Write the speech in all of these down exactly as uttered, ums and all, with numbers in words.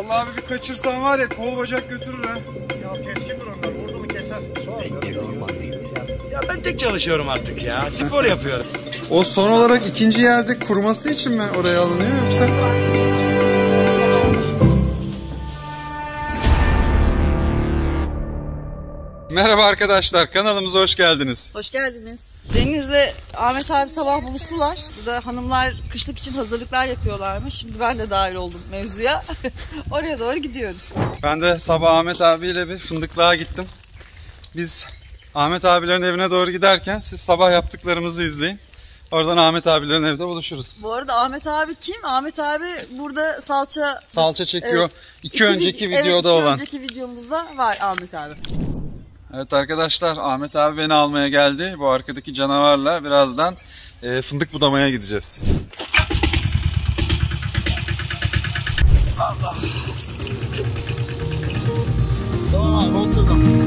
Vallahi abi bir kaçırsan var ya kol bacak götürür ha. Ya keskindir onlar. Vurdu mu keser. Denge normal değil. Ya ben tek çalışıyorum artık ya. Spor yapıyorum. O son olarak ikinci yerde kuruması için mi oraya alınıyor yoksa? Merhaba arkadaşlar, kanalımıza hoş geldiniz. Hoş geldiniz. Deniz'le Ahmet abi sabah buluştular. Burada hanımlar kışlık için hazırlıklar yapıyorlarmış. Şimdi ben de dahil oldum mevzuya. Oraya doğru gidiyoruz. Ben de sabah Ahmet abiyle bir fındıklığa gittim. Biz Ahmet abilerin evine doğru giderken siz sabah yaptıklarımızı izleyin. Oradan Ahmet abilerin evde buluşuruz. Bu arada Ahmet abi kim? Ahmet abi burada salça... Salça çekiyor. Evet. İki, iki önceki vid- videoda evet, iki olan. önceki videomuzda var Ahmet abi. Evet arkadaşlar, Ahmet abi beni almaya geldi. Bu arkadaki canavarla birazdan e, fındık budamaya gideceğiz. Allah. Tamam abi, oturdum.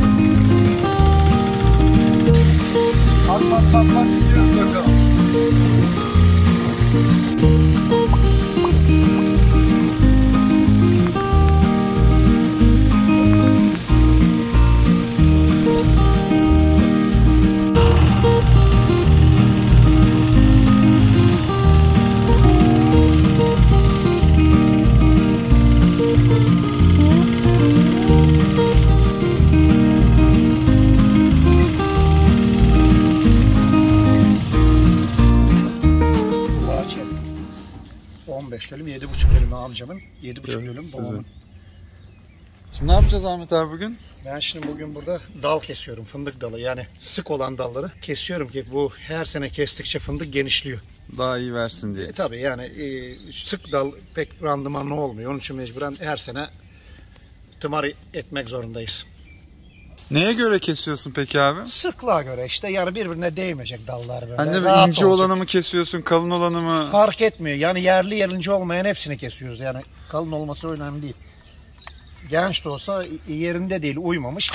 Bak bak bak bak, gidiyoruz bakalım. on beş dönüm, yedi buçuk dönüm amcamın, yedi buçuk dönüm babamın. Şimdi ne yapacağız Ahmet abi bugün? Ben şimdi bugün burada dal kesiyorum, fındık dalı. Yani sık olan dalları kesiyorum ki bu her sene kestikçe fındık genişliyor. Daha iyi versin diye. E, tabii yani e, sık dal pek randımanlı olmuyor. Onun için mecburen her sene tımar etmek zorundayız. Neye göre kesiyorsun peki abi? Sıklığa göre işte, yani birbirine değmeyecek dallar böyle. Anne Rahat ince olacak. olanı mı kesiyorsun, kalın olanı mı? Fark etmiyor. Yani yerli yerince olmayan hepsini kesiyoruz. Yani kalın olması önemli değil. Genç de olsa yerinde değil, uymamış.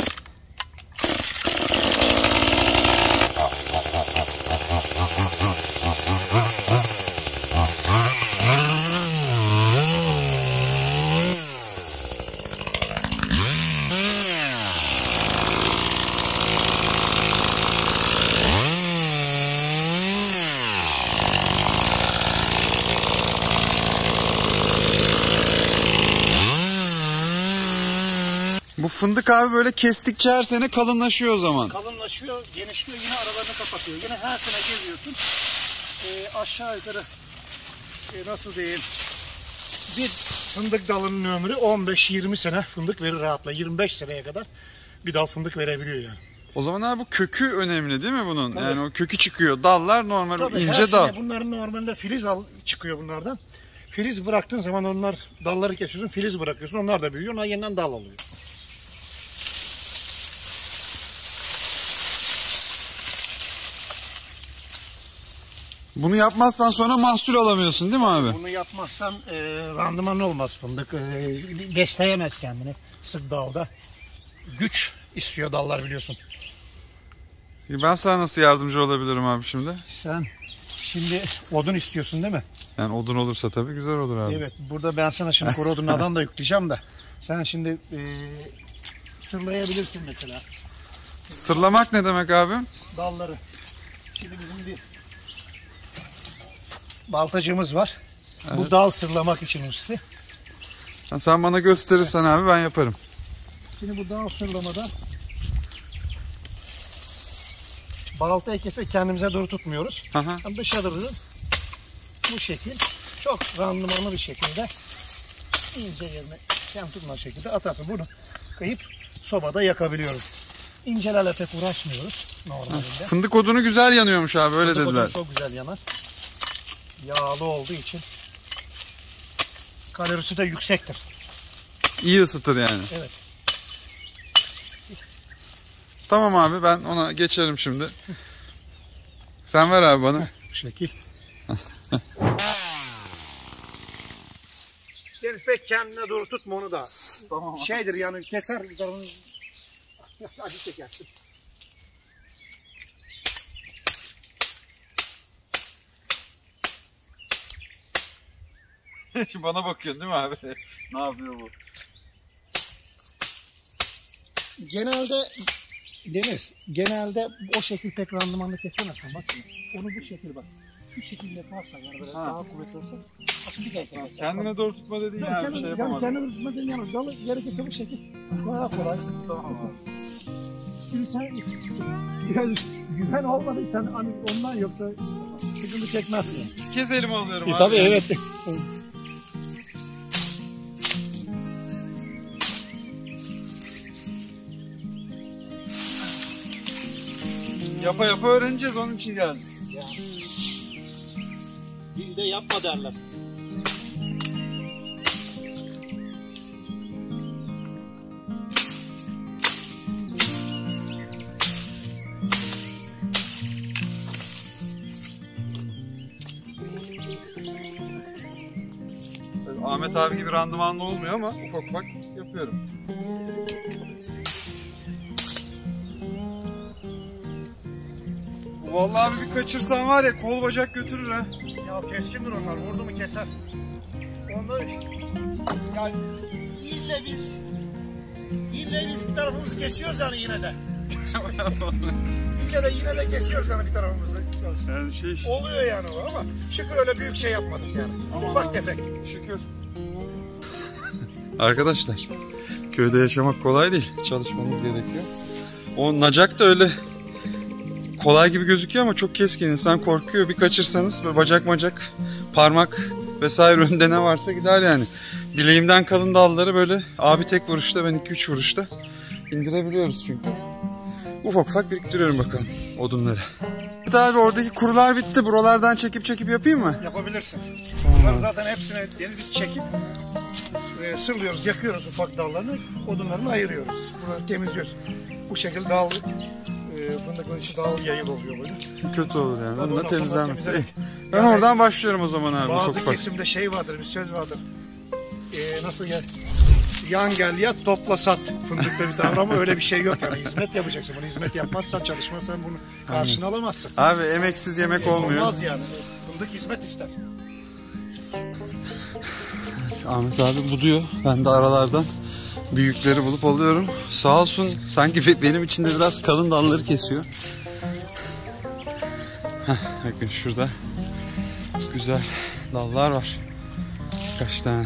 Bu fındık abi böyle kestikçe her sene kalınlaşıyor o zaman. Kalınlaşıyor, genişliyor, yine aralarını kapatıyor. Yine her sene geziyorsun. Ee, aşağı yukarı e, nasıl diyeyim, bir fındık dalının ömrü on beş yirmi sene fındık verir rahatla. yirmi beş seneye kadar bir dal fındık verebiliyor yani. O zaman abi bu kökü önemli değil mi bunun? Tabii. Yani o kökü çıkıyor. Dallar normal. Tabii, ince her dal. sene bunların normalde filiz al çıkıyor bunlardan. Filiz bıraktığın zaman onlar dalları kesiyorsun, filiz bırakıyorsun. Onlar da büyüyor. Onlar yeniden dal oluyor. Bunu yapmazsan sonra mahsul alamıyorsun değil mi abi? Bunu yapmazsan e, randıman olmaz fındık. E, besleyemez kendini sık dalda. Güç istiyor dallar, biliyorsun. Ben sana nasıl yardımcı olabilirim abi şimdi? Sen şimdi odun istiyorsun değil mi? Yani odun olursa tabii güzel olur abi. Evet, burada ben sana şimdi kuru odunlardan da yükleyeceğim de. Sen şimdi e, sırlayabilirsin mesela. Sırlamak ne demek abi? Dalları. Şimdi bizim bir baltacığımız var. Evet. Bu dal sırlamak için usta. Sen bana gösterirsen abi ben yaparım. Şimdi bu dal sırlamada baltayı kese kendimize doğru tutmuyoruz. Aha. Dışarıda bu şekil çok randımanlı bir şekilde ince yerine sen tutma şekilde atarsın. Bunu kıyıp sobada yakabiliyoruz. İncelerle pek uğraşmıyoruz normalde. Fındık odunu güzel yanıyormuş abi, öyle Fındık dediler. odunu çok güzel yanar. Yağlı olduğu için kalorisi de yüksektir. İyi ısıtır yani. Evet. Tamam abi, ben ona geçerim şimdi. Sen ver abi bana. Bu şekil. Deniz pek kendine doğru tutma onu da. Tamam. Şeydir yani, keser gitarını acı çekersin. Bana bakıyorsun değil mi abi? Ne yapıyor bu? Genelde Deniz, genelde o şekil pek randımanlı kesemezsin. Bak onu bu şekil bak. Şu şekilde yaparsan yani böyle Ha. daha kuvvetli olsa aslında bir dakika. Kendine doğru tutma dediğin yani, bir şey Yani yapamadım. kendini tutma dediğin yalnız dalı gerekirse bu şekil daha kolay. Tamam. Şimdi sen biraz güven olmadıysan hani ondan yoksa sıkıntı çekmezsin. Kez elime alıyorum E, abi. tabii evet. Yapa yapa öğreneceğiz, onun için geldim. Dilde yapma derler. Böyle Ahmet abi gibi randımanlı olmuyor ama ufak ufak yapıyorum. Bu vallahi abi bir kaçırsan var ya, kol bacak götürür ha. Ya keskindir onlar, vurdu mu keser. Onda yani ille biz ille biz bir tarafımızı kesiyoruz yani yine de. İlle de yine de kesiyoruz yani bir tarafımızı. Yani şey, Oluyor yani o ama şükür öyle büyük şey yapmadık yani. Ufak tefek. şükür. Arkadaşlar, köyde yaşamak kolay değil. Çalışmanız gerekiyor. O nacak da öyle kolay gibi gözüküyor ama çok keskin. İnsan korkuyor. Bir kaçırsanız böyle bacak macak, parmak vesaire önünde ne varsa gider yani. Bileğimden kalın dalları böyle abi tek vuruşta, ben iki üç vuruşta indirebiliyoruz çünkü. Ufak ufak biriktiriyorum bakalım odunları. Evet abi, oradaki kurular bitti. Buralardan çekip çekip yapayım mı? Yapabilirsin. Bunları zaten hepsine yani biz çekip e, sırlıyoruz, yakıyoruz ufak dallarını, odunlarını ayırıyoruz. Bunları temizliyoruz. Bu şekilde dal, e, fındıkın içi dal yayıl oluyor böyle. Kötü olur yani. Onun da Onu temizlenmesi. temizlemek. İyi. Ben Yani oradan başlıyorum o zaman abi. Bazı Ufak ufak. kesimde şey vardır, bir söz vardır. E, nasıl ya? Yan gel yat, topla sat. Fındıkta bir tavır ama öyle bir şey yok yani. Hizmet yapacaksın. Bunu hizmet yapmazsan, çalışmazsan bunu karşına alamazsın. Abi emeksiz yemek olmuyor. Olmaz yani. Fındık hizmet ister. Ahmet abi buduyor. Ben de aralardan büyükleri bulup alıyorum. Sağ olsun, sanki benim için de biraz kalın dalları kesiyor. Heh, bakın şurada güzel dallar var. Kaç tane.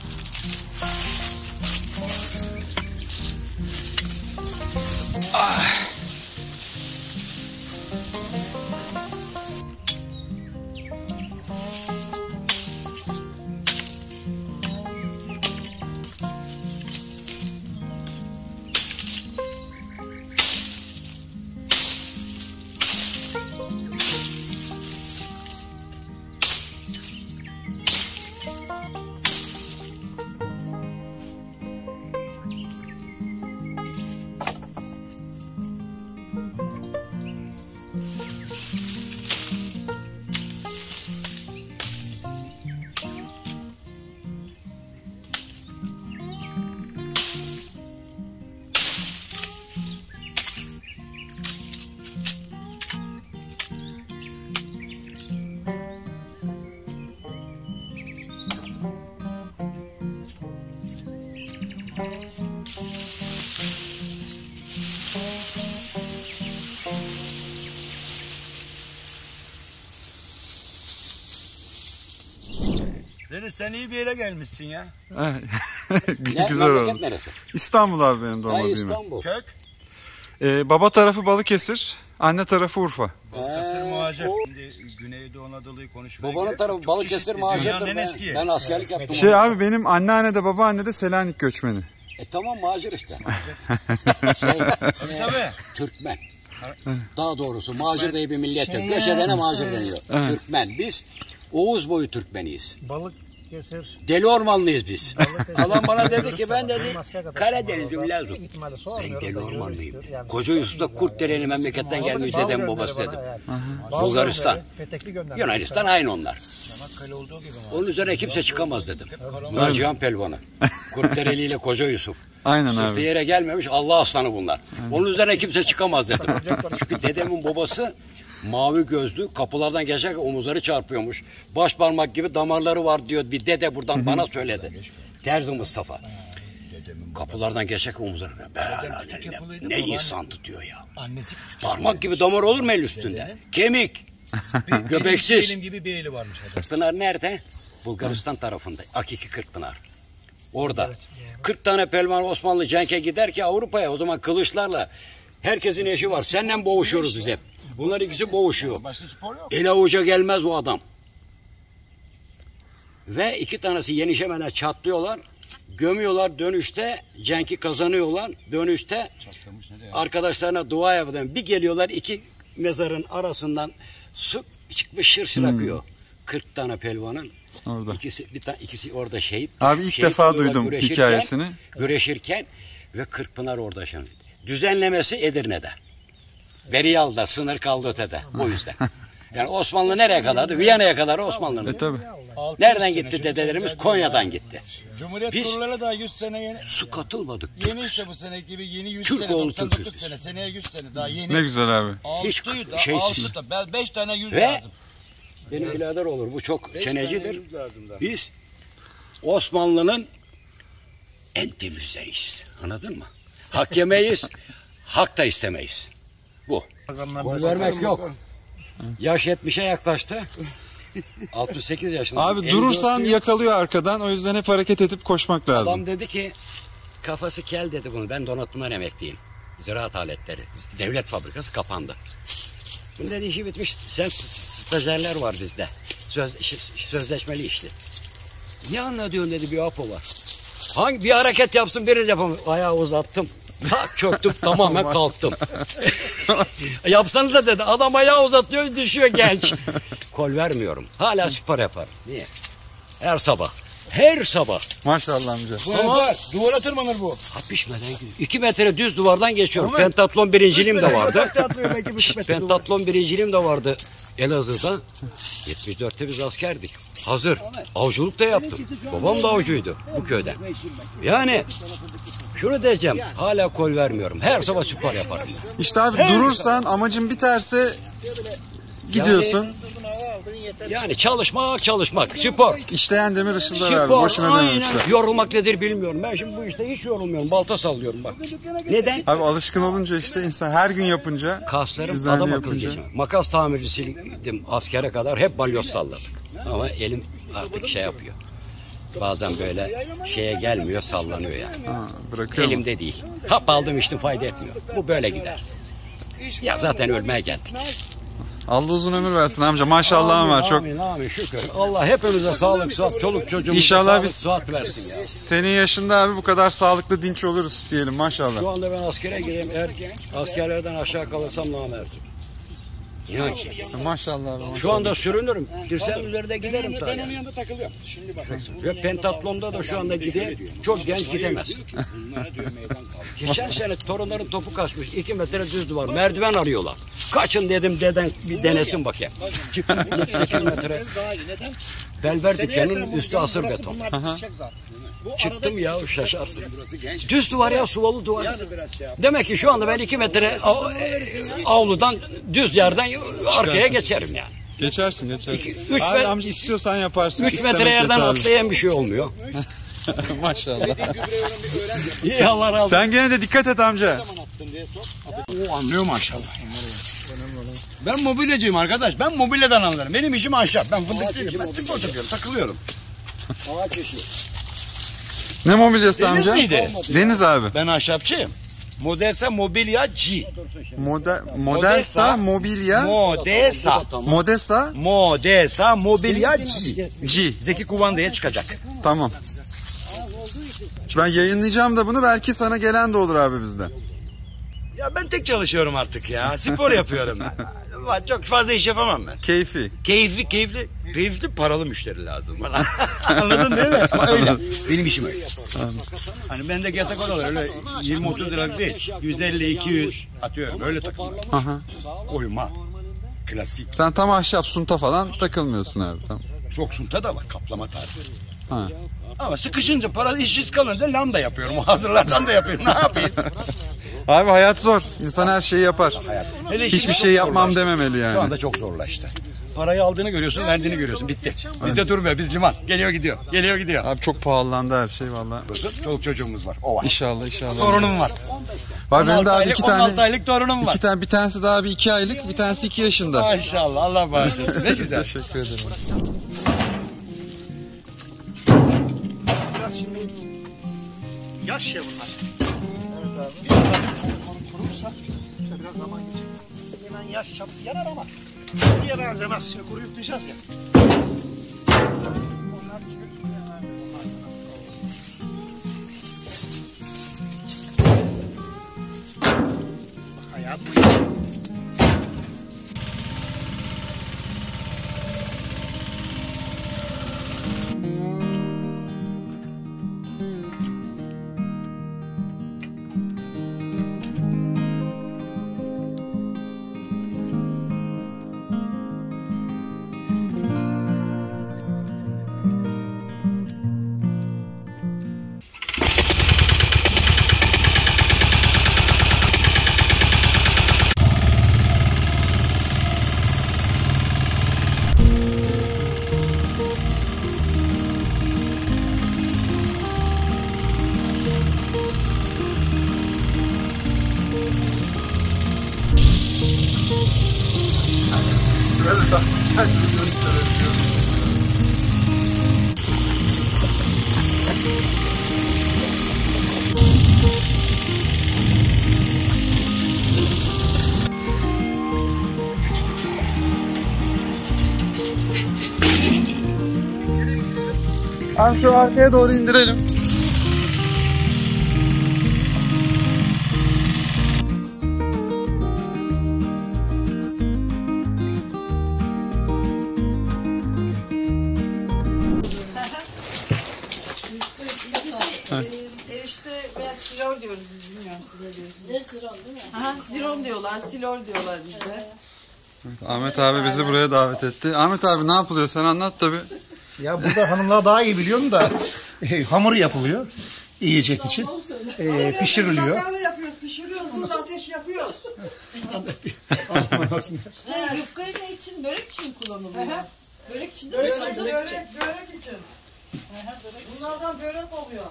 Ah. Deniz, sen iyi bir yere gelmişsin ya. Ne, Güzel memleket oldu. neresi? İstanbul abi benim doğma Ha, büyüme. İstanbul. Kök. Ee, baba tarafı Balıkesir, anne tarafı Urfa. Balıkesir Ee, muhacir. o- Şimdi Güneydoğu Anadolu'yu konuşmaya Babanın gerek tarafı yok. Çok Balıkesir çeşitli. macirdir. Dünyanın en Ben, eski. ben askerlik yaptım. Şey orada. abi, benim anneanne de babaanne de Selanik göçmeni. E tamam, macir işte. şey, e, Tabii. Türkmen. Daha doğrusu macir diye bir millettir. Şey- Göç edene macir deniyor. Türkmen. Biz Oğuz boyu Türkmeniyiz. Balık keser. Deli ormanlıyız biz. Adam bana dedi ki, ben dedi Karadeniz Karadeniz'im Lazım. Ben deli ormanlıyım. Koca Yusuf da Kurtdereli memleketten gelmiş dedem babası dedim. Bulgaristan. Yunanistan aynı onlar. Onun üzerine kimse çıkamaz dedim. Mercihan Pelvanı. Kurtdereli ile Koca Yusuf. Aynen Sırtı abi. yere gelmemiş Allah aslanı bunlar. Onun üzerine kimse çıkamaz dedim. Çünkü dedemin babası Mavi gözlü, kapılardan geçerken omuzları çarpıyormuş. Baş parmak gibi damarları var diyor. Bir dede buradan bana söyledi. Terzi Mustafa. Kapılardan geçerken omuzları. Ne, ne insandı diyor ya. Parmak gibi damar olur mu el üstünde? Kemik. Göbeksiz. Benim gibi bir eli varmış. Kırkpınar nerede? Bulgaristan tarafında. Akiki Kırkpınar. Orada. kırk tane pelvan Osmanlı Cenk'e gider ki Avrupa'ya, o zaman kılıçlarla. Herkesin eşi var. Seninle boğuşuyoruz biz hep. Bunlar ikisi boğuşuyor. El avuca gelmez bu adam. Ve iki tanesi yenişemeden çatlıyorlar. Gömüyorlar, dönüşte Cenk'i kazanıyorlar. Dönüşte arkadaşlarına dua yapıyorlar. Bir geliyorlar, iki mezarın arasından su çıkmış, şırşır akıyor. Hmm. kırk tane pelvanın. Orada. İkisi, bir tane, ikisi orada şehit. Abi ilk şehit defa duydum hikayesini. Güreşirken ve Kırkpınar orada şimdi. Düzenlemesi Edirne'de. Beriyal'da, sınır kaldı ötede. O yüzden. Yani Osmanlı nereye kadardı? Viyana'ya kadar Osmanlı'nın. E tabi. Nereden gitti dedelerimiz? Konya'dan gitti. Cumhuriyet Biz kurulları da yüz sene yeni. Su katılmadık. Yeni işte bu sene gibi yeni yüz Türk sene. oğlu doksan dokuz Türk'üz. sene. Seneye yüz sene daha yeni. Ne güzel abi. Hiç Altıyı da, şeysiz. altı da, ben beş tane yüz Ve lazım. benim birader olur. Bu çok çenecidir. Biz Osmanlı'nın en temizleriyiz. Anladın mı? Hak yemeyiz. Hak da istemeyiz. Bu. Gol vermek yok. Yaş yetmişe yaklaştı. altmış sekiz yaşında. Abi durursan yakalıyor arkadan, o yüzden hep hareket edip koşmak lazım. Adam dedi ki kafası kel dedi bunu. Ben donatımdan emekliyim. Ziraat aletleri. Devlet fabrikası kapandı. Bunun dedi işi bitmiş. Sen stajyerler var bizde. Söz, sözleşmeli işli. Ne anlatıyorsun dedi, bir apo var. Hangi bir hareket yapsın biriniz yapamıyor. Ayağı uzattım. Tak çöktüm, tamamen kalktım. Yapsanız da dedi, adam ayağı uzatıyor, düşüyor genç. Kol vermiyorum. Hala spor yaparım. Niye? Her sabah. Her sabah. Maşallah amca. Ama duvara tırmanır bu. Ha pişmeden gidiyor. İki metre düz duvardan geçiyorum. Ama pentatlon birinciliğim de vardı. Pentatlon birinciliğim de vardı Elazığ'da. yetmiş dörtte biz askerdik. Hazır. Avcılık da yaptım. Babam da avcıydı bu köyde. Yani şunu diyeceğim. Hala kol vermiyorum. Her sabah spor yaparım. İşte abi durursan, amacın biterse gidiyorsun. Yani çalışmak çalışmak. Spor. İşleyen demir ışıldar Spor, abi. Boşuna aynen. dememişler. Yorulmak nedir bilmiyorum. Ben şimdi bu işte hiç yorulmuyorum. Balta sallıyorum bak. Neden? Abi alışkın olunca işte insan her gün yapınca, kaslarım düzenli adam akıllı yapınca. geçmiyor. Makas tamircisiydim askere kadar, hep balyoz salladık. Ama elim artık şey yapıyor. Bazen böyle şeye gelmiyor, sallanıyor yani. Ha, bırakıyor mu? Elimde değil. Hap aldım içtim, fayda etmiyor. Bu böyle gider. Ya zaten ölmeye geldik. Allah uzun ömür versin amca. Maşallahın var çok. Amin amin şükür. Allah hepimize sağlık, sıhhat, çoluk çocuğumuza İnşallah sağlık, biz sıhhat versin ya. Senin yaşında abi bu kadar sağlıklı dinç oluruz diyelim maşallah. Şu anda ben askere gireyim, eğer askerlerden aşağı kalırsam namerdim. İnan ki. Maşallah abi. Şu anda sürünürüm. Dirseğin üzerinde giderim tabii. Ben onun yanında takılıyorum. Şimdi bak. Ve pentatlonda da şu anda gideyim. Çok genç gidemez. Geçen sene torunların topu kaçmış. iki metre düz duvar. Merdiven arıyorlar. Kaçın dedim, deden bir denesin bakayım. Çıktım yedi sekiz metre. Belber dükkanının üstü asır beton. Çıktım ya, şaşarsın. Düz duvar ya, suvalı duvar. Demek ki şu anda ben iki metre av, avludan, düz yerden arkaya geçerim yani. Geçersin geçersin. İki, üç abi met- amca istiyorsan yaparsın. Üç metre yerden atlayan bir şey olmuyor. Maşallah. İyi, Allah razı olsun. Sen gene de dikkat et amca. O anlıyor maşallah. Ben mobilyacıyım arkadaş. Ben mobilyadan anlarım. Benim işim ahşap. Ben fındık değilim. Ben tık oturuyorum. Takılıyorum. Ağaç işi. Ne mobilyası Deniz amca? miydi? Deniz abi. Ben ahşapçıyım. Modesa mobilyacı. Moda, Modelsa mobilya. Modesa. Modesa Modesa mobilyacı. G. Zeki Kuvanda'ya çıkacak. Tamam. Ben yayınlayacağım da bunu, belki sana gelen de olur abi bizden. Ya ben tek çalışıyorum artık ya. Spor yapıyorum ben. Çok fazla iş yapamam ben. Keyfi. Keyifli, keyifli, keyifli paralı müşteri lazım bana. Anladın değil mi? Öyle. Benim işim öyle. Hani bende yatak odalar öyle yirmi otuz liralık değil. yüz elli iki yüz atıyorum. Öyle takılıyorum. Aha. Oyma. Klasik. Sen tam ahşap sunta falan takılmıyorsun abi, tamam. Çok sunta da var. Kaplama tarifi. Ha. Ama sıkışınca para işsiz kalınca lambda yapıyorum. O hazırlardan da yapıyorum. Ne yapayım? Abi hayat zor. İnsan her şeyi yapar. Hele Hiçbir şimdi şey çok yapmam zorlaştı. dememeli yani. Şu anda çok zorlaştı. Parayı aldığını görüyorsun, verdiğini görüyorsun. Bitti. Bizde durmuyor. Biz liman. Geliyor gidiyor. Geliyor gidiyor. Abi çok pahalandı her şey vallahi. Çoluk çocuğumuz var. O var. İnşallah inşallah. Torunum var. Var benim de abi aylık, iki on altı tane. aylık torunum var. İki tane, bir tanesi daha bir iki aylık, bir tanesi iki yaşında. Maşallah. Allah bağışlasın. Ne güzel. Teşekkür ederim. Biraz şimdi yaş ya bunlar. Evet abi. Biraz daha kurursa işte biraz zaman geçecek. Hemen yaş çabuk yanar ama kuruya benzemez. Şimdi kuruyup diyeceğiz ya. Onlar gibi yanar. Hayat bu. Abi şu arkaya doğru indirelim. Erişte veya silor diyoruz biz, bilmiyorum siz ne diyorsunuz? Ziron değil mi? Aha, ziron diyorlar, silor diyorlar bizde. Ahmet abi bizi buraya davet etti. Ahmet abi ne yapılıyor sen anlat tabii. Ya burada hanımlar daha iyi biliyorum da e, hamur yapılıyor yiyecek için. E, pişiriliyor. Makarna yapıyoruz, pişiriyoruz, burada ateş yakıyoruz. Şey, yufkayı ne için? Börek için mi kullanılıyor? Börek için değil mi? Börek, börek, börek için. Bunlardan börek oluyor.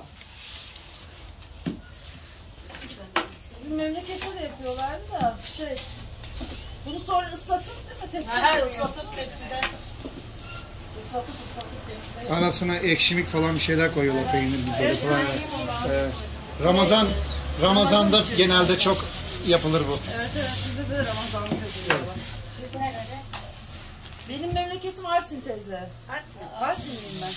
Sizin memlekette de yapıyorlardı da şey... Bunu sonra ıslatıp değil mi? Tepsiye Ha, koyuyorsun. ıslatıp tepsiden. Islatıp ıslatıp tepsiden. Arasına ekşimik falan bir şeyler koyuyorlar, peynir biberi falan. Evet. Ramazan Ramazan'da genelde çok yapılır bu. Evet evet, bizde de Ramazan'da yapıyorlar. Siz nerede? Benim memleketim Artvin teyze. Artvinliyim ben.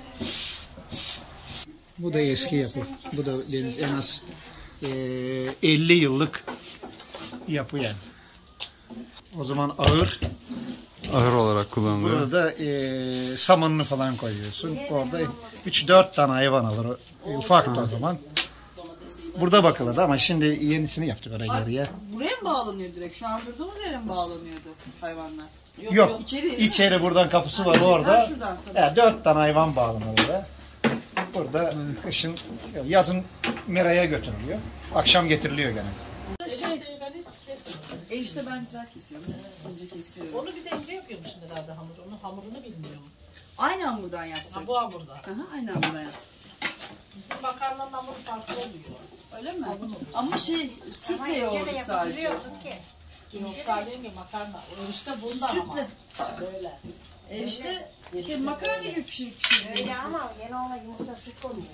Bu da eski yapı. Bu da deniz en az e, elli yıllık yapı yani. O zaman ağır. Ahır olarak kullanılıyor. Burada e, samanını falan koyuyorsun. Orada üç dört tane hayvan alır. O, ufaktı o zaman. Burada bakılırdı ama şimdi yenisini yaptık oraya geriye. Buraya mı bağlanıyor direkt? Şu an durduğumuz yere mi bağlanıyordu hayvanlar? Yok. İçeri. İçeri buradan kapısı var Ha, orada. şuradan tabii. Ya, dört tane hayvan bağlanır orada. Burada kışın, yazın meraya götürülüyor. Akşam getiriliyor gene. Şey, Ben hiç kesmiyorum. erişte ben güzel kesiyorum. Önce kesiyorum. Onu bir de ince yapıyormuşsun herhalde hamur. Onun hamurunu bilmiyorum. Aynı hamurdan yaptık. Ha, bu hamurda. Aha, aynı hamurdan yaptık. Bizim makarnanın hamuru farklı oluyor. Öyle mi? Ama şey, sütle yoğurduk sadece. Yok değil mi makarna? O işte bundan ama. Sütle. Böyle. Erişte şey, makarna gibi pişirip pişirip. Öyle ama yine ona yumurta süt konuyor.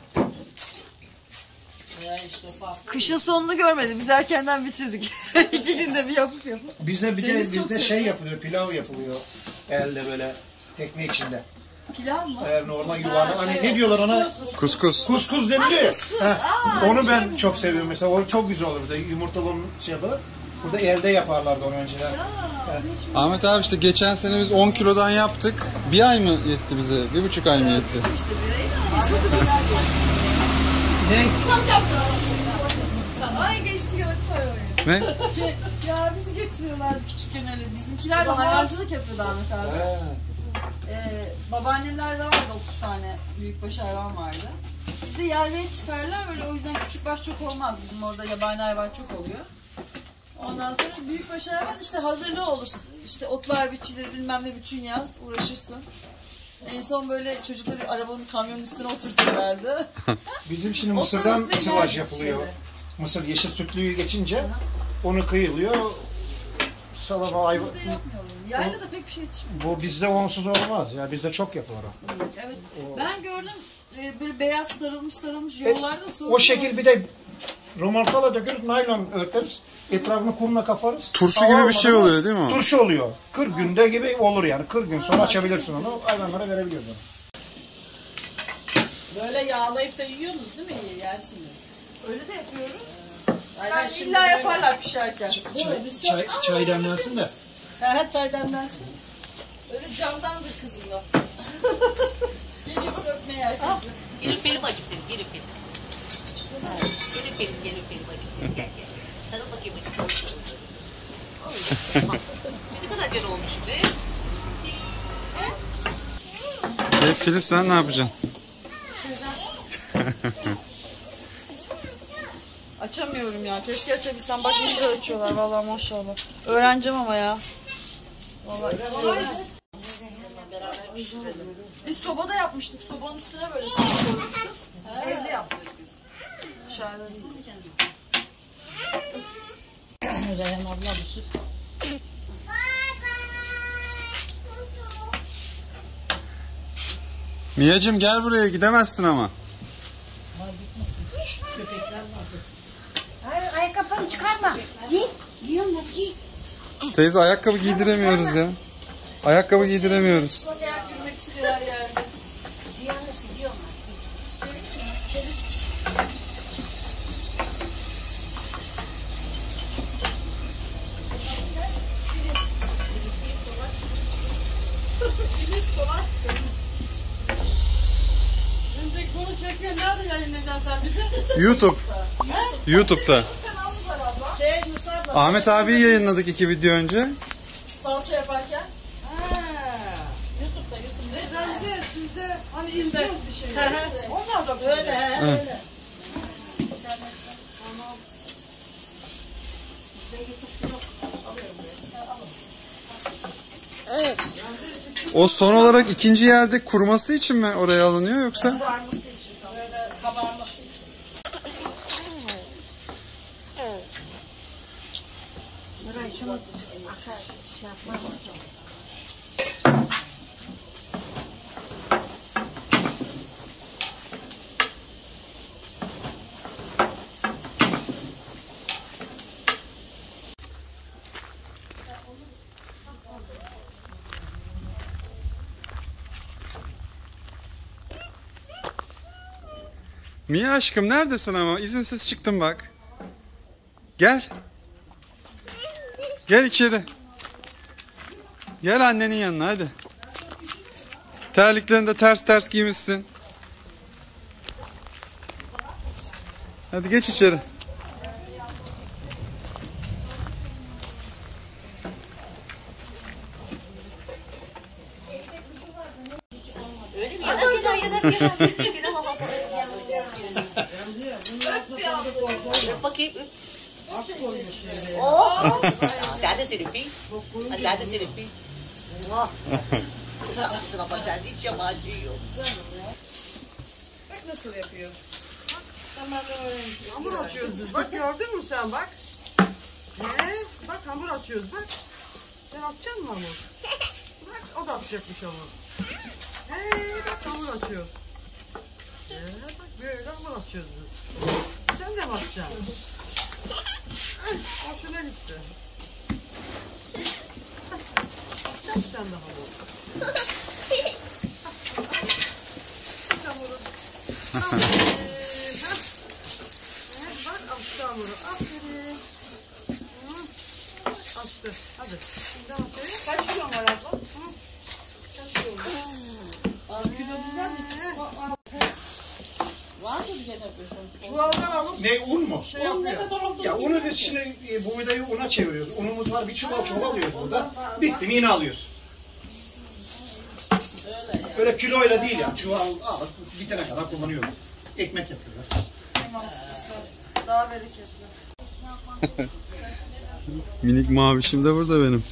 Ya işte farklı. Kışın sonunu görmedi. Biz erkenden bitirdik. İki günde bir yapıp yapıp. Bizde bir de Deniz çok bizde şey seviyor. yapılıyor, pilav yapılıyor elde böyle tekne içinde. Pilav mı? Eğer normal yuvarlak hani ne diyorlar ona? Kuskus. Kuskus deniliyor ya. Heh, onu ben çok seviyorum mesela. O çok güzel olur. Bir de yumurtalı onu şey yapılır. Burada elde yaparlardı onu önceden. Ahmet abi işte geçen sene biz on kilodan yaptık. Bir ay mı yetti bize? Bir buçuk ay mı yetti? İşte biraydı ama çok güzel. Ne? Ay geçti gördüm öyle. Ne? Şey, ya bizi getiriyorlar küçükken öyle. Bizimkiler de hayvancılık yapıyordu Ahmet abi. Ee, babaannemlerde vardı otuz tane büyükbaş hayvan vardı. Bizde yerliğe çıkarlar böyle, o yüzden küçük baş çok olmaz. Bizim orada yabani hayvan çok oluyor. Ondan sonra büyükbaş hayvan işte hazırlığı olur. İşte otlar biçilir bilmem ne, bütün yaz uğraşırsın. En son böyle çocukları arabanın kamyonun üstüne oturturlardı. Bizim şimdi mısırdan sıvaç yapılıyor. Şeyde. Mısır yeşil sütlüğü geçince Aha. onu kıyılıyor. Salama ayva. Bizde yapmıyorlar. Yayla da pek bir şey yetişmiyor. Bu bizde onsuz olmaz ya. Bizde çok yapılır o. Evet. O... Ben gördüm böyle beyaz sarılmış sarılmış yollarda. E, o şekil bir de romorkala dökülüp naylon örteriz. Etrafını kumla kaparız. Turşu Hava gibi bir şey oluyor değil mi o? Turşu oluyor. kırk günde gibi olur yani. kırk gün sonra açabilirsin onu. Hayvanlara verebiliyoruz onu. Böyle yağlayıp da yiyorsunuz değil mi? Yersiniz. Öyle de yapıyoruz. Aynen, yani illa böyle yaparlar pişerken. Ç çay, çay, çay demlensin de. He çay demlensin. Öyle camdandır kızımla. Geliyor bak öpmeye herkesi. Gelip benim acım senin, gelip benim. Gelip benim, gelip benim acım senin. Gel gel. Sarıl bakayım acım. Ne kadar can olmuş be. E Filiz sen ne yapacaksın? Açamıyorum ya. Keşke açabilsem. Bak ne güzel açıyorlar vallahi maşallah. Öğreneceğim ama ya. Vallahi istiyorum. Biz sobada yapmıştık. Sobanın üstüne böyle koymuştuk. Evde yaptık biz. Dışarıda değil. Reyhan abla alışık. Miyacım gel buraya, gidemezsin ama. Hayır, ayakkabını çıkarma. Giy. Giyiyorum hadi giy. Teyze ayakkabı giydiremiyoruz ya. Ayakkabı giydiremiyoruz. Bak ayak yürümek istiyor her yerde. Giyiyorsun, giyiyorum. Filiz kolay. Şimdi bunu çekiyor. Nerede yayınlayacaksın sen bizi? YouTube. YouTube'da. Kanalımız var abla. Şey Musab'la. Ahmet abiyi yayınladık iki video önce. Salça yaparken. Ha. YouTube'da YouTube'da. Bence sizde hani izliyoruz bir şeyler. Onlar da böyle. Öyle he öyle. O son olarak ikinci yerde kuruması için mi oraya alınıyor yoksa? Kızarması için. Böyle kabarması için. Nuray şunu şey yapma. Mia aşkım neredesin ama? İzinsiz çıktım bak. Gel. Gel içeri. Gel annenin yanına hadi. Terliklerini de ters ters giymişsin. Hadi geç içeri. Bakayım. Oh. Hadi de seni öpeyim. Hadi de seni öpeyim. Ama sen hiç yabancı yok. Bak nasıl yapıyor. Bak sen benden öğrenmişsin. Hamur açıyoruz biz. Bak gördün mü sen bak. Evet. Bak hamur açıyoruz bak. Sen açacaksın mı hamur? Bak o da atacakmış hamur. Hey bak hamur açıyor. Evet bak böyle hamur açıyoruz biz. Sen de mi atacaksın? Ah, hoşuna gitti. Aç sen de hamur. Aç hamuru. Aferin. Evet bak açtı hamuru. Aferin. Açtı. Hadi. Şimdi açayım. Kaç kilo var abla? Kaç kilo var? Al kilo güzel mi? Var mı bir gene böyle? Çuvaldan alıp Ne un mu? şey Un ne yapıyor. kadar oldu? Ya unu biz şimdi e, buğdayı una çeviriyoruz. Unumuz var, bir çuval çuval alıyoruz burada. Bitti mi yine alıyoruz. Öyle ya. Öyle kiloyla değil ya. Çuval alıp bitene kadar kullanıyoruz. ekmek yapıyorlar. Daha bereketli. Minik mavişim de burada benim.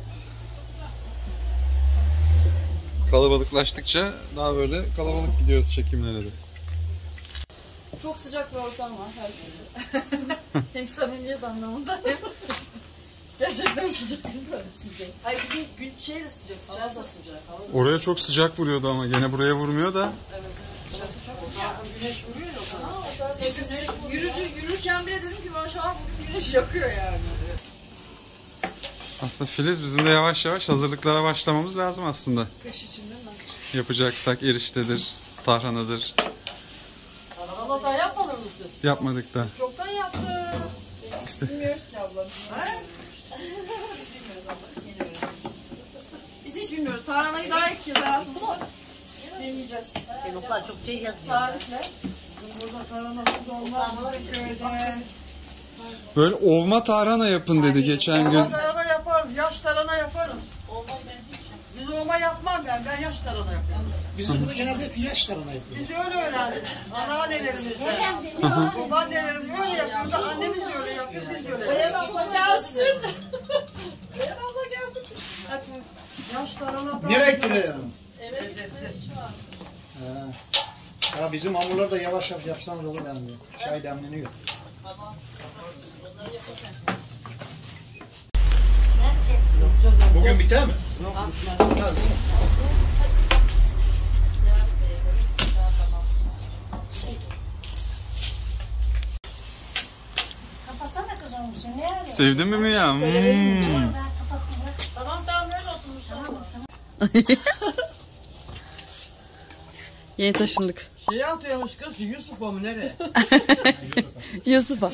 Kalabalıklaştıkça daha böyle kalabalık gidiyoruz çekimlere de. Çok sıcak bir ortam var her türlü. Hem samimiyet anlamında hem gerçekten sıcak. Sıcak. Hayır bir de gün şey de sıcak, dışarısı da sıcak. Oraya çok sıcak vuruyordu ama gene buraya vurmuyor da. Evet. Dışarısı çok sıcak. Güneş vuruyor ya. Yürüdü, yürürken bile dedim ki maşallah bugün güneş yakıyor yani. Aslında Filiz bizim de yavaş yavaş hazırlıklara başlamamız lazım aslında. Kış için değil mi? Yapacaksak eriştedir, tarhanadır. Tarhana da yapmadınız mı siz? Yapmadık da. Biz çoktan yaptık. İşte. Bilmiyoruz ki abla. Biz bilmiyoruz abla. Yeni öğreniyoruz. Biz hiç bilmiyoruz. Tarhanayı daha ilk kez hayatımızda deneyeceğiz. Senin oklar çok şey yazıyor. Tarifle. Burada tarhana su olmaz bizim köyde. Böyle ovma tarhana yapın dedi geçen gün. Ovma tarhana yaparız, yaş tarhana yaparız. Biz ovma yapmam ben, ben yaş tarhana yapıyorum. Biz burada genelde hep yaş tarhana yapıyoruz. Biz öyle öğrendik. Anneannelerimizden. Babaannelerimiz öyle yapıyordu, annemiz de öyle yapıyor, biz de öyle yapıyoruz. abla gelsin. abla gelsin. Yaş tarhana da... Nereye gidiyor? Evet. Ha. Ya bizim hamurları da yavaş yavaş yapsanız olur yani. Çay demleniyor. Bugün biter mi? Yok. Bitmez. Kapatsana kızım sen ne arıyorsun? Sevdin mi Mia? Hmm. Tamam tamam öyle olsun. Tamam. Yeni taşındık. Şeyi atıyormuş kız, Yusuf'a mı nereye? Yusuf'a.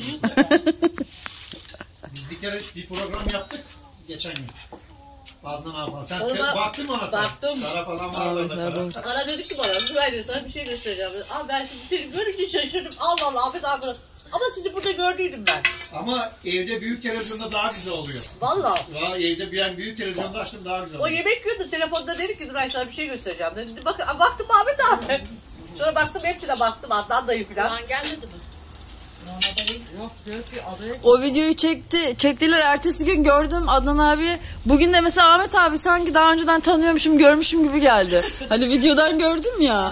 Biz bir kere bir program yaptık geçen gün. Adnan abi sen, Ona sen baktın mı ona sen? baktım. Sara falan var orada. Kara dedi ki bana, Nuray'la sana bir şey göstereceğim. Abi ben şimdi seni görünce şaşırdım. Allah Allah Ahmet abi. Ama sizi burada gördüydüm ben. Ama evde büyük televizyonda daha güzel oluyor. Vallahi. Valla evde bir büyük televizyonda açtım daha güzel O oluyor. yemek yiyordu, telefonda dedi ki Nuray sana bir şey göstereceğim. Dedi, bak, baktım Ahmet abi. Sonra baktım hepsine baktım, Adnan dayı falan. Lan gelmedi mi? Yok, yok, adaya... O videoyu çekti, çektiler. Ertesi gün gördüm Adnan abi. Bugün de mesela Ahmet abi sanki daha önceden tanıyormuşum, görmüşüm gibi geldi. Hani videodan gördüm ya.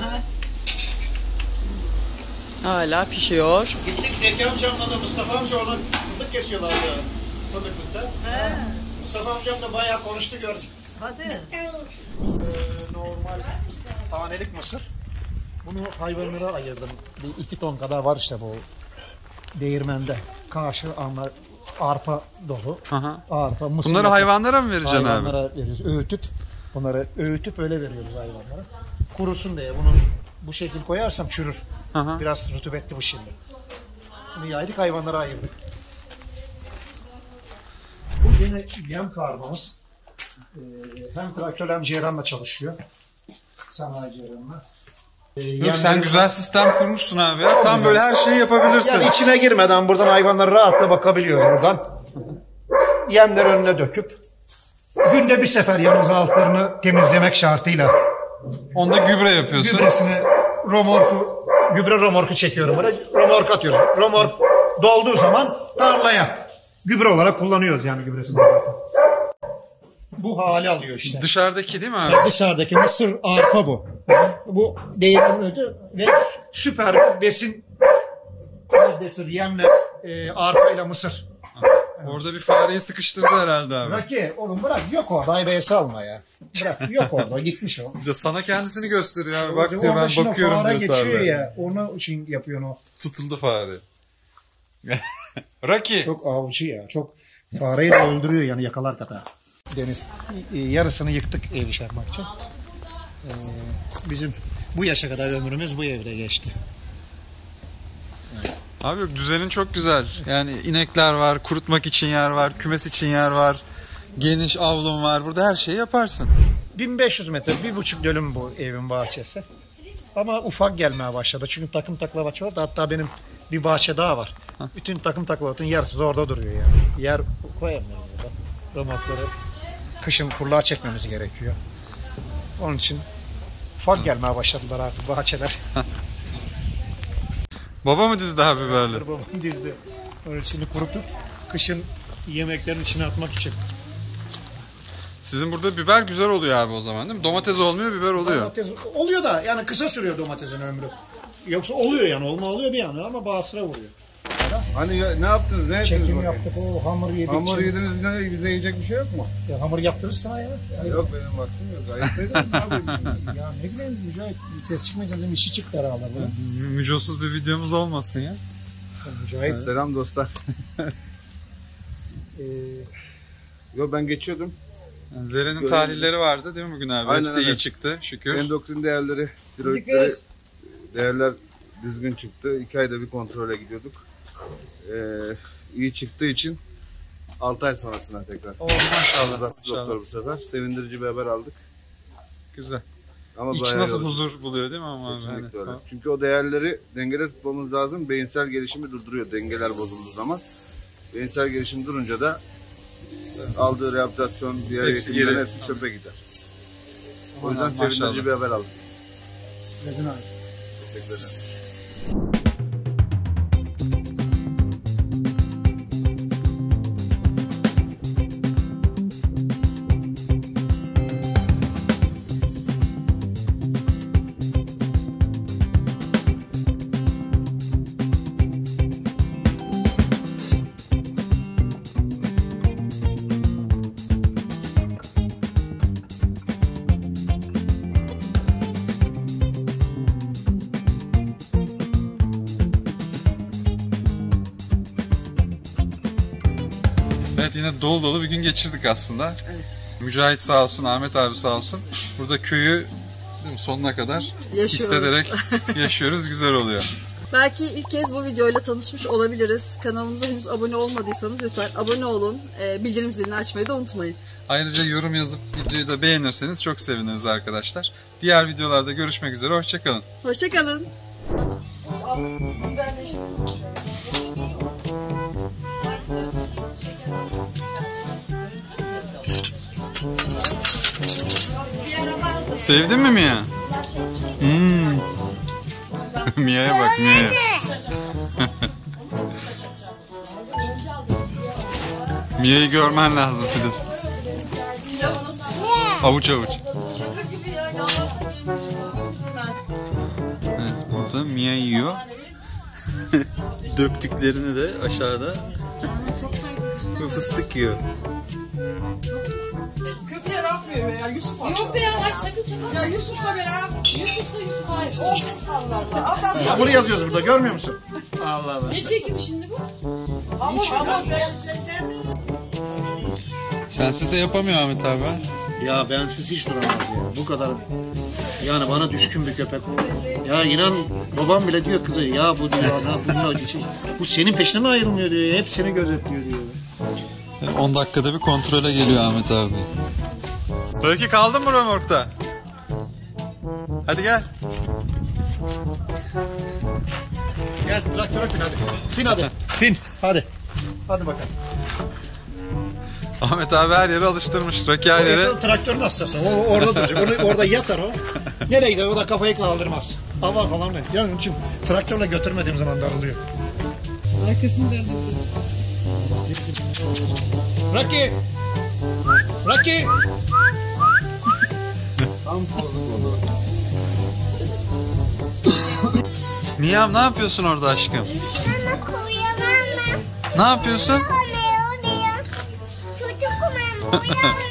Hala pişiyor. Gittik Zeki amcamla da Mustafa amca orada fındık kesiyorlardı. Fındıklıkta. He. Mustafa amcam da bayağı konuştu gördük. Hadi. Ee, normal tanelik mısır. Bunu hayvanlara ayırdım. Bir iki ton kadar var işte bu değirmende. Karşı ama arpa dolu. Aha. Arpa, mısır. Bunları hayvanlara mı vereceksin abi? Hayvanlara veriyoruz. Öğütüp bunları öğütüp öyle veriyoruz hayvanlara. Kurusun diye bunu bu şekil koyarsam çürür. Aha. Biraz rutubetli bu şimdi. Bunu yaydık hayvanlara ayırdık. Bu yine yem karbamız. Ee, hem traktör hem ceyranla çalışıyor. Sanayi ceyranla. Ee, Yok, sen güzel sistem kurmuşsun abi ya. Tam böyle her şeyi yapabilirsin. Yani içine girmeden buradan hayvanlara rahatla bakabiliyoruz buradan. Yemleri önüne döküp günde bir sefer yalnız altlarını temizlemek şartıyla. Onda gübre yapıyorsun. Gübresini romorku, gübre romorku çekiyorum. Böyle romork atıyoruz. Romork dolduğu zaman tarlaya gübre olarak kullanıyoruz yani gübresini. Bu hali alıyor işte. Dışarıdaki değil mi abi? Dışarıdaki mısır arpa bu. Bu değirmenin ödü ve süper besin desir yemle e, arpa ile mısır. Orada bir fareyi sıkıştırdı herhalde abi. Raki oğlum bırak yok orada aybeye salma ya. Bırak yok orada gitmiş o. Bir de sana kendisini gösteriyor abi. Bak diyor Orada ben şimdi bakıyorum fare diyor geçiyor tabii. ya. Onun için yapıyorsun o. Tutuldu fare. Rocky. Çok avcı ya. Çok fareyi de öldürüyor yani yakalar kadar. Deniz yarısını yıktık ev iş yapmak için. Ee, bizim bu yaşa kadar ömrümüz bu evde geçti. Abi yok, düzenin çok güzel. Yani inekler var, kurutmak için yer var, kümes için yer var. Geniş avlun var. Burada her şeyi yaparsın. bin beş yüz metre, bir buçuk dönüm bu evin bahçesi. Ama ufak gelmeye başladı. Çünkü takım taklavat var da hatta benim bir bahçe daha var. Hah. Bütün takım taklavatın yarısı da orada duruyor yani. Yer koyamıyorum burada. Romakları kışın kurluğa çekmemiz gerekiyor. Onun için ufak gelmeye başladılar artık bahçeler. Baba mı dizdi abi biberleri? Babam dizdi. Onun içini kurutup kışın yemeklerin içine atmak için. Sizin burada biber güzel oluyor abi o zaman değil mi? Domates olmuyor, biber oluyor. Domates oluyor da yani kısa sürüyor domatesin ömrü. Yoksa oluyor yani, olma oluyor bir yana ama basra vuruyor. Hani ya, ne yaptınız? Ne Çekim ettiniz yaptık, o hamur yedik. Hamur yediniz, ne, bize yiyecek bir şey yok mu? Ya, hamur yaptırırsın ha ya. Ya yok benim vaktim yok. Ayıpsaydın ne yapayım? Ya ne bileyim Mücahit, ses çıkmayınca dedim işi çıktı herhalde. Mücosuz bir videomuz olmasın ya. Mücahit. Selam dostlar. ee, Yok ben geçiyordum. Yani Zeren'in tahlilleri vardı değil mi bugün abi? Aynen, Hepsi evet. iyi çıktı şükür. Endokrin değerleri, tiroidleri, değerler düzgün çıktı. İki ayda bir kontrole gidiyorduk. Ee, iyi çıktığı için altı ay sonrasına tekrar. Oh, maşallah. Doktor bu sefer. Sevindirici bir haber aldık. Güzel. Ama İç bayağı nasıl yorucu. huzur buluyor değil mi ama? Kesinlikle Yani. öyle. Çünkü o değerleri dengede tutmamız lazım. Beyinsel gelişimi durduruyor dengeler bozulduğu zaman. Beyinsel gelişim durunca da aldığı rehabilitasyon, diğer Hepsi eğitimlerin geri. hepsi çöpe gider. O yüzden Maşallah. sevindirici bir haber aldım. Dedin abi. Teşekkür ederim. Evet, yine dolu dolu bir gün geçirdik aslında. Evet. Mücahit sağ olsun, Ahmet abi sağ olsun. Burada köyü değil mi, sonuna kadar Yaşıyoruz. hissederek yaşıyoruz. Güzel oluyor. Belki ilk kez bu videoyla tanışmış olabiliriz. Kanalımıza henüz abone olmadıysanız lütfen abone olun. Ee, bildirim zilini açmayı da unutmayın. Ayrıca yorum yazıp videoyu da beğenirseniz çok seviniriz arkadaşlar. Diğer videolarda görüşmek üzere. Hoşçakalın. Hoşçakalın. Sevdin mi Mia? Hmm. Mia'ya bak, Mia'ya. Mia'yı görmen lazım Filiz. Avuç avuç. Şaka gibi ya. Yalvarsın Evet, burada Mia yiyor. Döktüklerini de aşağıda bu fıstık yiyor. Kötü yer atmıyor ya Yusuf abi. Yok be ya, ay sakın sakın. Ya Yusuf da beni at. Yusuf'sa Yusuf, hayır. Of Allah Allah. At at. Hamur yazıyoruz burada, görmüyor musun? Allah Allah. Ne çekimi şimdi bu? Hamur hamur verecekler. Sensiz de yapamıyor Ahmet abi. ha? Ya bensiz hiç duramaz ya. Bu kadar. Yani bana düşkün bir köpek. Ya inan babam bile diyor kızı ya bu diyor ana bunun acısı. Bu senin peşinden ayrılmıyor diyor. Hep seni gözetliyor diyor. on dakikada bir kontrole geliyor Ahmet abi. Belki kaldın mı römorkta? Hadi gel. Gel traktöre pin hadi. Pin hadi. Pin hadi. Hadi bakalım. Ahmet abi her yere alıştırmış. Raki her yere. Orası traktörün hastası. O orada duracak. Onu, orada yatar o. Nereye gider? O da kafayı kaldırmaz. Hava falan ne? Yani onun için traktörle götürmediğim zaman darılıyor. Arkasını döndürsün. Rocky! Rocky! Tam bozuk oldu. Mia'm ne yapıyorsun orada aşkım? Ama koyamam. Ne yapıyorsun? O ne o ne ya? Çocuk mu? Koyamam.